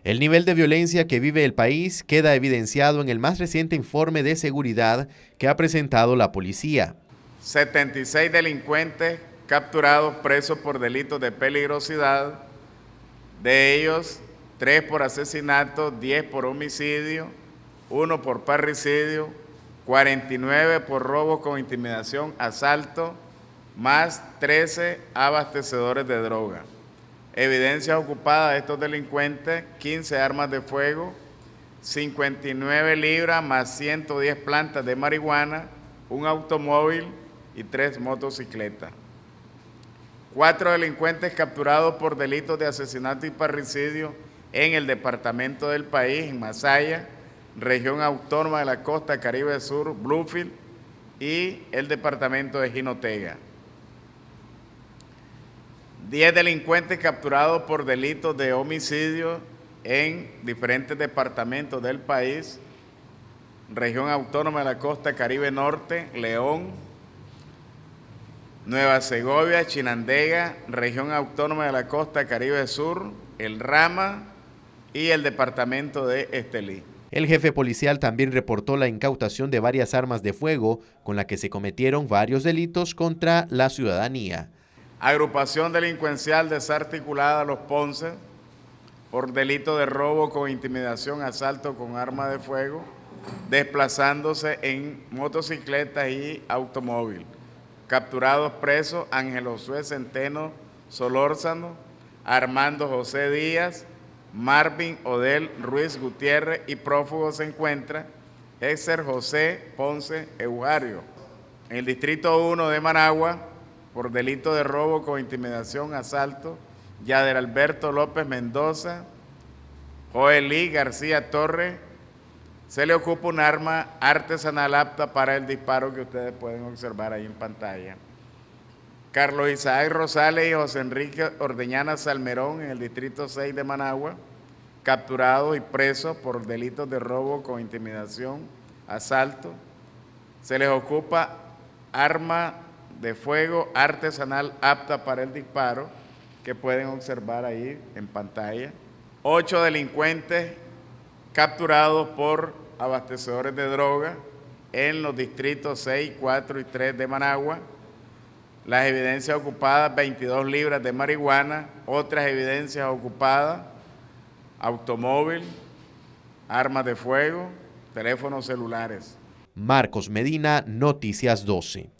El nivel de violencia que vive el país queda evidenciado en el más reciente informe de seguridad que ha presentado la policía. 76 delincuentes capturados presos por delitos de peligrosidad, de ellos 3 por asesinato, 10 por homicidio, 1 por parricidio, 49 por robo con intimidación, asalto, más 13 abastecedores de droga. Evidencias ocupadas de estos delincuentes: 15 armas de fuego, 59 libras más 110 plantas de marihuana, un automóvil y 3 motocicletas. 4 delincuentes capturados por delitos de asesinato y parricidio en el departamento del País, en Masaya, región autónoma de la costa Caribe Sur, Bluefield, y el departamento de Jinotega. 10 delincuentes capturados por delitos de homicidio en diferentes departamentos del país, región autónoma de la costa Caribe Norte, León, Nueva Segovia, Chinandega, región autónoma de la costa Caribe Sur, El Rama y el departamento de Estelí. El jefe policial también reportó la incautación de varias armas de fuego con la que se cometieron varios delitos contra la ciudadanía. Agrupación delincuencial desarticulada Los Ponce por delito de robo con intimidación, asalto con arma de fuego, desplazándose en motocicletas y automóvil. Capturados presos Ángel Josué Centeno Solórzano, Armando José Díaz, Marvin Odel Ruiz Gutiérrez, y prófugo se encuentra Héctor José Ponce Eugario. En el distrito 1 de Managua, por delito de robo con intimidación, asalto, Yader Alberto López Mendoza, Joelí García Torres, se le ocupa un arma artesanal apta para el disparo que ustedes pueden observar ahí en pantalla. Carlos Isaac Rosales y José Enrique Ordeñana Salmerón, en el distrito 6 de Managua, capturados y presos por delitos de robo con intimidación, asalto. Se les ocupa arma de fuego artesanal apta para el disparo, que pueden observar ahí en pantalla. 8 delincuentes capturados por abastecedores de droga en los distritos 6, 4 y 3 de Managua. Las evidencias ocupadas: 22 libras de marihuana, otras evidencias ocupadas: automóvil, armas de fuego, teléfonos celulares. Marcos Medina, Noticias 12.